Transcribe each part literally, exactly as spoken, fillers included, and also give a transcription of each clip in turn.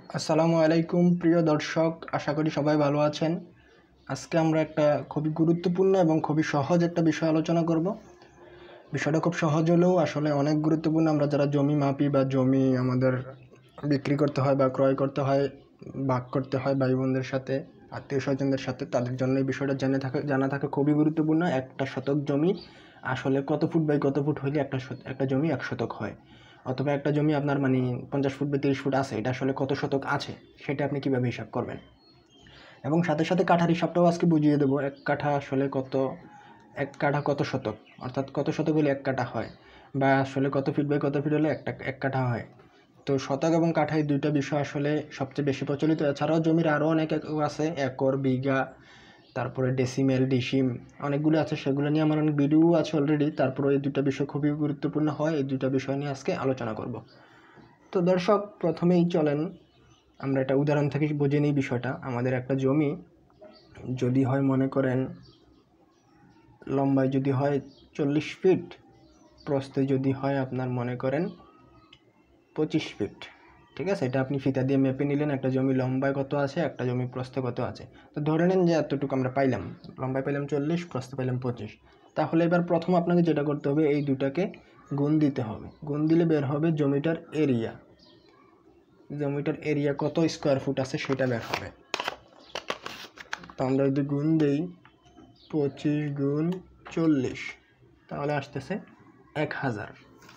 আসসালামু আলাইকুম প্রিয় দর্শক, আশা করি সবাই ভালো আছেন। আজকে আমরা একটা খুবই গুরুত্বপূর্ণ এবং খুবই সহজ একটা বিষয় আলোচনা করব। বিষয়টা খুব সহজ হলেও আসলে অনেক গুরুত্বপূর্ণ। আমরা যারা জমি মাপি বা জমি আমাদের বিক্রি করতে হয় বা ক্রয় করতে হয়, ভাগ করতে হয় ভাই বোনদের সাথে, আত্মীয় স্বজনদের সাথে, তাদের জন্য এই বিষয়টা জেনে থাকে জানা থাকা খুবই গুরুত্বপূর্ণ। একটা শতক জমি আসলে কত ফুট বাই কত ফুট হইলে একটা একটা জমি এক শতক হয়, অথবা একটা জমি আপনার মানে পঞ্চাশ ফুট বা তিরিশ ফুট আছে, এটা আসলে কত শতক আছে সেটা আপনি কীভাবে হিসাব করবেন। এবং সাথে সাথে কাঠার হিসাবটাও আজকে বুঝিয়ে দেবো। এক কাঠা আসলে কত, এক কাঠা কত শতক, অর্থাৎ কত শতক হলে এক কাঠা হয়, বা আসলে কত ফিট বাই কত ফিট হলে একটা এক কাঠা হয়। তো শতক এবং কাঠা এই দুইটা বিষয় আসলে সবচেয়ে বেশি প্রচলিত। এছাড়াও জমির আরও অনেক আছে, একর, বিঘা, তারপরে ডেসিমেল, ডিসিম, অনেকগুলো আছে, সেগুলো নিয়ে আমার অনেক ভিডিও আছে অলরেডি। তারপরে এই দুইটা বিষয় খুবই গুরুত্বপূর্ণ হয়, এই দুইটা বিষয় নিয়ে আজকে আলোচনা করব। তো দর্শক, প্রথমেই চলেন আমরা একটা উদাহরণ থেকে বুঝে নিই বিষয়টা। আমাদের একটা জমি যদি হয়, মনে করেন লম্বায় যদি হয় চল্লিশ ফিট, প্রস্থে যদি হয় আপনার মনে করেন পঁচিশ ফিট, ঠিক আছে। এটা আপনি ফিতা দিয়ে মেপে নিলেন, একটা জমি লম্বায় কত আছে, একটা জমি প্রস্থে কত আছে। তো ধরে নেন যে এতটুকু আমরা পাইলাম, লম্বায় পাইলাম চল্লিশ, প্রস্থে পাইলাম পঁচিশ। তাহলে এবার প্রথম আপনাকে যেটা করতে হবে, এই দুটাকে গুণ দিতে হবে। গুণ দিলে বের হবে জমিটার এরিয়া। জমিটার এরিয়া কত স্কোয়ার ফুট আছে সেটা বের হবে। তো আমরা যদি গুণ দিই পঁচিশ গুণ চল্লিশ, তাহলে আসতেছে এক হাজার।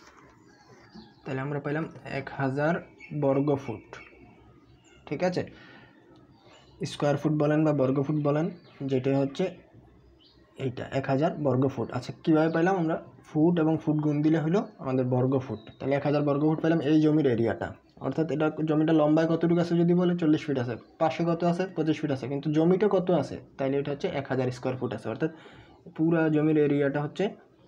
তাহলে আমরা পাইলাম এক হাজার বর্গ ফুট, ঠিক আছে। স্কোয়ার ফুট বলেন বা বর্গ ফুট বলেন, যেটা হচ্ছে এইটা এক হাজার বর্গ ফুট। আচ্ছা, কীভাবে পাইলাম আমরা? ফুট এবং ফুট গুণ দিলে হলো আমাদের বর্গ ফুট। তাহলে এক হাজার বর্গ ফুট পেলাম এই জমির এরিয়াটা। অর্থাৎ এটা জমিটা লম্বায় কতটুকু আছে যদি বলে চল্লিশ ফিট আছে, পাশে কত আছে পঁচিশ ফিট আছে, কিন্তু জমিটা কত আছে, তাইলে এটা হচ্ছে এক হাজার স্কোয়ার ফুট আছে। অর্থাৎ পুরা জমির এরিয়াটা হচ্ছে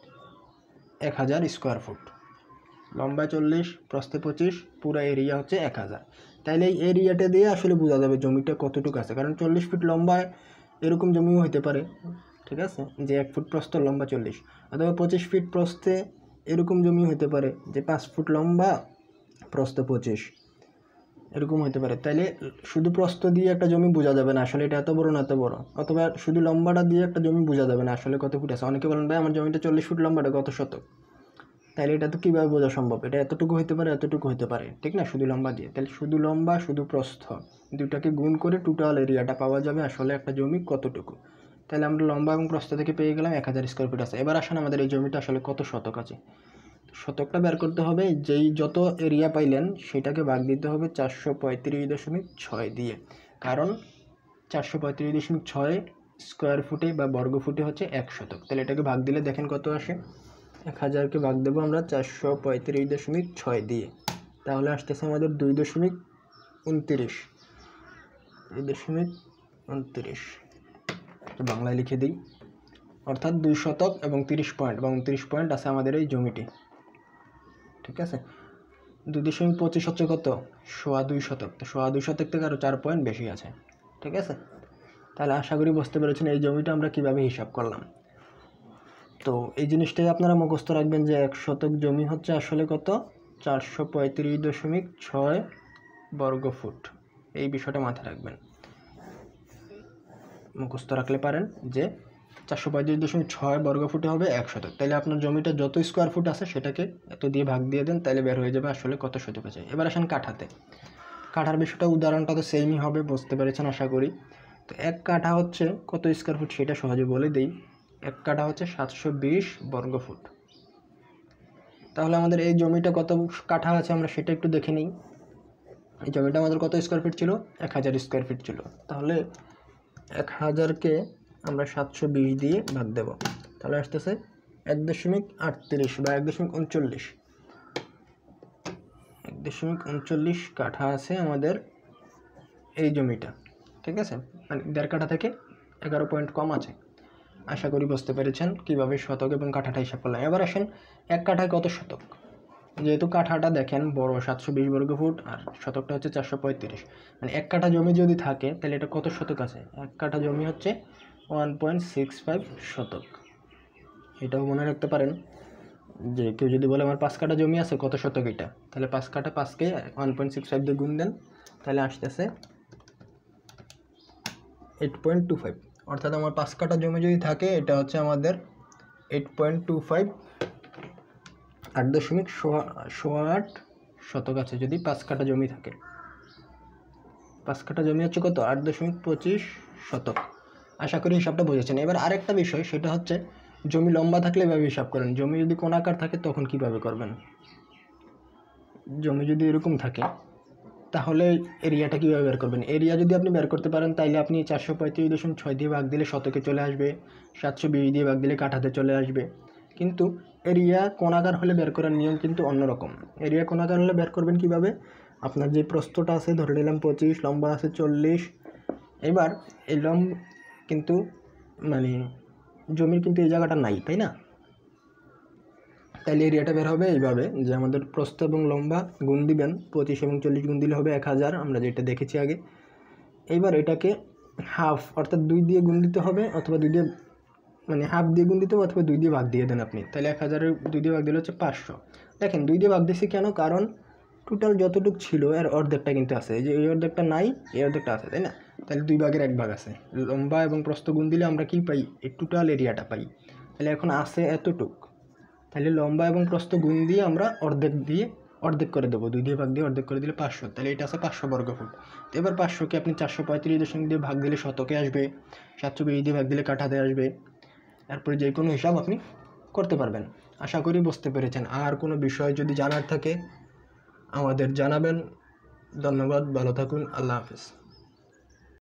এক হাজার স্কোয়ার ফুট। লম্বায় চল্লিশ, প্রস্থে পঁচিশ, পুরো এরিয়া হচ্ছে এক হাজার। তাইলে এই এরিয়াটা দিয়ে আসলে বোঝা যাবে জমিটা কতটুকু আছে। কারণ চল্লিশ ফিট লম্বায় এরকম জমিও হতে পারে, ঠিক আছে, যে এক ফুট প্রস্থ, লম্বা চল্লিশ, অথবা পঁচিশ ফিট প্রস্থে এরকম জমি হতে পারে যে পাঁচ ফুট লম্বা, প্রস্থ পঁচিশ, এরকম হতে পারে। তাইলে শুধু প্রস্থ দিয়ে একটা জমি বোঝা যাবে না আসলে এটা এত বড় না এত বড়, অথবা শুধু লম্বাটা দিয়ে একটা জমি বোঝা যাবে না আসলে কত ফুট আছে। অনেকে বলেন ভাই আমার জমিটা চল্লিশ ফুট লম্বাটা কত শতক, তাহলে এটা তো কীভাবে বোঝা সম্ভব? এটা এতটুকু হতে পারে, এতটুকু হতে পারে, ঠিক না, শুধু লম্বা দিয়ে। তাহলে শুধু লম্বা শুধু প্রস্থ দুটাকে গুণ করে টোটাল এরিয়াটা পাওয়া যাবে আসলে একটা জমি কতটুকু। তাহলে আমরা লম্বা এবং প্রস্থ থেকে পেয়ে গেলাম এক হাজার স্কোয়ার ফিট আছে। এবার আসেন আমাদের এই জমিটা আসলে কত শতক আছে। শতকটা বের করতে হবে, যেই যত এরিয়া পাইলেন সেটাকে ভাগ দিতে হবে চারশো পঁয়ত্রিশ দশমিক ছয় দিয়ে। কারণ চারশো পঁয়ত্রিশ দশমিক ছয় স্কোয়ার ফুটে বা বর্গ ফুটে হচ্ছে এক শতক। তাহলে এটাকে ভাগ দিলে দেখেন কত আসে। এক হাজারকে ভাগ দেবো আমরা চারশো পঁয়ত্রিশ দশমিক ছয় দিয়ে, তাহলে আসতেছে আমাদের দুই দশমিক উনত্রিশ দুই দশমিক উনত্রিশ বাংলায় লিখে দিই। অর্থাৎ দুই শতক এবং তিরিশ পয়েন্ট বা উনত্রিশ পয়েন্ট আছে আমাদের এই জমিটি, ঠিক আছে। দুই দশমিক পঁচিশ হচ্ছে কত, সোয়া দুই শতক। তো সোয়া দুই শতক থেকে আরও চার পয়েন্ট বেশি আছে, ঠিক আছে। তাহলে আশা করি বুঝতে পেরেছেন এই জমিটা আমরা কিভাবে হিসাব করলাম। তো এই জিনিসটাই আপনারা মুখস্থ রাখবেন যে এক শতক জমি হচ্ছে আসলে কত, চারশো পঁয়ত্রিশ দশমিক ছয় বর্গ ফুট। এই বিষয়টা মাথায় রাখবেন, মুখস্থ রাখলে পারেন যে চারশো পঁয়ত্রিশ দশমিক ছয় বর্গ ফুটে হবে এক শতক। তাহলে আপনার জমিটা যত স্কোয়ার ফুট আছে সেটাকে এত দিয়ে ভাগ দিয়ে দেন, তাহলে বের হয়ে যাবে আসলে কত শতক আছে। এবার আসেন কাঠাতে। কাঠার বিষয়টা উদাহরণটা তো সেমই হবে, বুঝতে পেরেছেন আশা করি। তো এক কাঠা হচ্ছে কত স্কোয়ার ফুট সেটা সহজে বলে দিই। এক কাঠা হচ্ছে সাতশো বিশ বর্গ ফুট। তাহলে আমাদের এই জমিটা কত কাঠা আছে আমরা সেটা একটু দেখে নিই। এই জমিটা আমাদের কত স্কোয়ার ফিট ছিল, এক হাজার স্কোয়ার ফিট ছিল। তাহলে এক হাজারকে আমরা সাতশো বিশ দিয়ে ভাগ দেব, তাহলে আসতেছে এক দশমিক আটত্রিশ বা এক দশমিক উনচল্লিশ এক দশমিক উনচল্লিশ কাঠা আছে আমাদের এই জমিটা, ঠিক আছে। মানে দেড় কাঠা থেকে এগারো পয়েন্ট কম আছে। আশা করি বুঝতে পেরেছেন কীভাবে শতক এবং কাঠাটা হিসাব করলাম। এবার আসেন এক কাঠায় কত শতক। যেহেতু কাঠাটা দেখেন বড় সাতশো বিশ বর্গ ফুট আর শতকটা হচ্ছে চারশো পঁয়ত্রিশ, মানে এক কাঠা জমি যদি থাকে তাহলে এটা কত শতক আছে। এক কাঠা জমি হচ্ছে ওয়ান পয়েন্ট সিক্স ফাইভ শতক, এটাও মনে রাখতে পারেন। যে কেউ যদি বলে আমার পাঁচ কাঠা জমি আছে, কত শতক এটা, তাহলে পাঁচ কাঠা পাঁচকে ওয়ান পয়েন্ট সিক্স ফাইভ দিয়ে গুণ দেন, তাহলে আসতেছে এইট পয়েন্ট টু ফাইভ। অর্থাৎ আমার পাঁচ কাঠা জমি যদি থাকে, এটা হচ্ছে আমাদের এইট পয়েন্ট টু ফাইভ আট দশমিক সোয়া আট শতক আছে যদি পাঁচ কাঠা জমি থাকে। পাঁচ কাঠা জমি হচ্ছে কত, আট দশমিক পঁচিশ শতক। আশা করি হিসাবটা বুঝেছেন। এবার আরেকটা বিষয়, সেটা হচ্ছে জমি লম্বা থাকলে এভাবে হিসাব করেন, জমি যদি কোণাকার থাকে তখন কিভাবে করবেন। জমি যদি এরকম থাকে তাহলে এরিয়াটা কীভাবে বের করবেন। এরিয়া যদি আপনি বের করতে পারেন, তাইলে আপনি চারশো পঁয়ত্রিশ দশমিক ছয় দিয়ে ভাগ দিলে শতকে চলে আসবে, সাতশো বিশ দিয়ে ভাগ দিলে কাঠাতে চলে আসবে। কিন্তু এরিয়া কোণাকার হলে বের করার নিয়ম কিন্তু অন্যরকম। এরিয়া কোণাকার হলে বের করবেন কিভাবে, আপনার যে প্রস্থটা আছে ধরে নিলাম পঁচিশ, লম্বা আছে চল্লিশ। এবার এই লম্ব কিন্তু মানে জমির কিন্তু এই জায়গাটা নাই, তাই না? তাইলে এরিয়াটা বের হবে এইভাবে, যে আমাদের প্রস্থ এবং লম্বা গুণ দিবেন, পঁচিশ এবং চল্লিশ গুণ দিলে হবে এক হাজার, আমরা যেটা দেখেছি আগে। এইবার এটাকে হাফ অর্থাৎ দুই দিয়ে গুণ দিতে হবে, অথবা দুই দিয়ে মানে হাফ দিয়ে গুণ দিতে হবে, অথবা দুই দিয়ে ভাগ দিয়ে দেন আপনি। তাহলে এক হাজারের দুই দিয়ে ভাগ দিলে হচ্ছে পাঁচশো। দেখেন দুই দিয়ে ভাগ দিয়েছি কেন, কারণ টোটাল যতটুকু ছিল এর অর্ধেকটা কিন্তু আছে, এই যে এই অর্ধেকটা নাই, এই অর্ধেকটা আছে, তাই না? তাহলে দুই ভাগের এক ভাগ আছে। লম্বা এবং প্রস্থ গুণ দিলে আমরা কি পাই, এই টোটাল এরিয়াটা পাই। তাহলে এখন আছে এতটুক, তাহলে লম্বা এবং প্রস্থ গুণ দিয়ে আমরা অর্ধেক দিয়ে অর্ধেক করে দেবো, দুই দিয়ে ভাগ দিয়ে অর্ধেক করে দিলে পাঁচশো। তাহলে এটা আছে পাঁচশো বর্গ ফুট। তো এবার পাঁচশোকে আপনি চারশো পঁয়ত্রিশ দশমিক দিয়ে ভাগ দিলে শতকে আসবে, সাতশো বিশ দিয়ে ভাগ দিলে কাঠাতে আসবে। এরপরে যে কোনো হিসাব আপনি করতে পারবেন। আশা করি বুঝতে পেরেছেন। আর কোনো বিষয় যদি জানার থাকে আমাদের জানাবেন। ধন্যবাদ, ভালো থাকুন, আল্লাহ হাফেজ।